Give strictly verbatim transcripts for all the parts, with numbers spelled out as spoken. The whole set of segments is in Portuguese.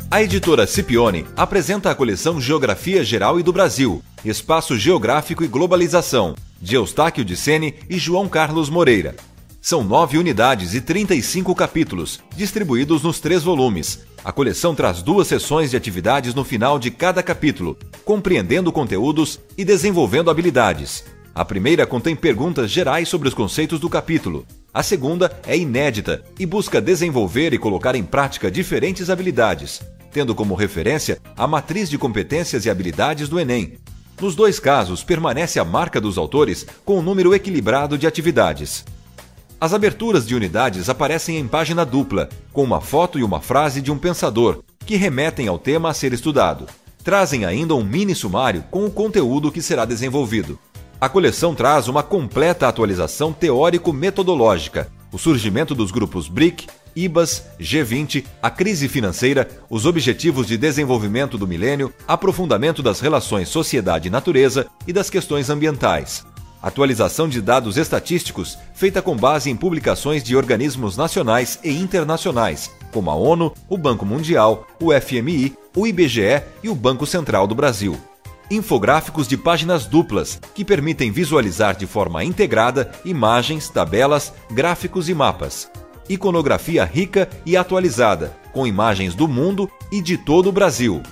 A editora Scipione apresenta a coleção Geografia Geral e do Brasil, Espaço Geográfico e Globalização, de Eustáquio de Sene e João Carlos Moreira. São nove unidades e trinta e cinco capítulos, distribuídos nos três volumes. A coleção traz duas sessões de atividades no final de cada capítulo, compreendendo conteúdos e desenvolvendo habilidades. A primeira contém perguntas gerais sobre os conceitos do capítulo. A segunda é inédita e busca desenvolver e colocar em prática diferentes habilidades, tendo como referência a matriz de competências e habilidades do Enem. Nos dois casos, permanece a marca dos autores com um número equilibrado de atividades. As aberturas de unidades aparecem em página dupla, com uma foto e uma frase de um pensador, que remetem ao tema a ser estudado. Trazem ainda um mini sumário com o conteúdo que será desenvolvido. A coleção traz uma completa atualização teórico-metodológica, o surgimento dos grupos B R I C, I B A S, G vinte, a crise financeira, os objetivos de desenvolvimento do milênio, aprofundamento das relações sociedade-natureza e das questões ambientais. Atualização de dados estatísticos feita com base em publicações de organismos nacionais e internacionais, como a ONU, o Banco Mundial, o F M I, o I B G E e o Banco Central do Brasil. Infográficos de páginas duplas, que permitem visualizar de forma integrada imagens, tabelas, gráficos e mapas. Iconografia rica e atualizada, com imagens do mundo e de todo o Brasil.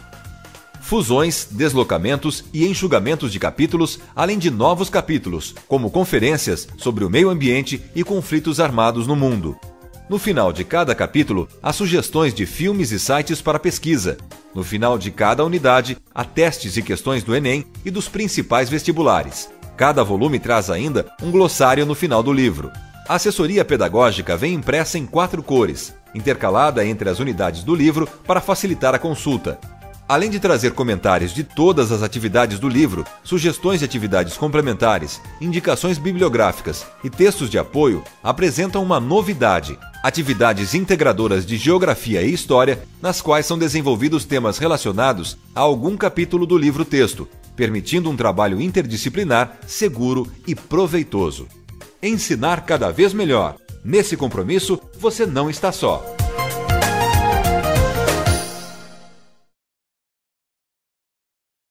Fusões, deslocamentos e enxugamentos de capítulos, além de novos capítulos, como conferências sobre o meio ambiente e conflitos armados no mundo. No final de cada capítulo, há sugestões de filmes e sites para pesquisa. No final de cada unidade, há testes e questões do Enem e dos principais vestibulares. Cada volume traz ainda um glossário no final do livro. A assessoria pedagógica vem impressa em quatro cores, intercalada entre as unidades do livro para facilitar a consulta. Além de trazer comentários de todas as atividades do livro, sugestões de atividades complementares, indicações bibliográficas e textos de apoio, apresentam uma novidade: atividades integradoras de Geografia e História, nas quais são desenvolvidos temas relacionados a algum capítulo do livro-texto, permitindo um trabalho interdisciplinar, seguro e proveitoso. Ensinar cada vez melhor. Nesse compromisso, você não está só.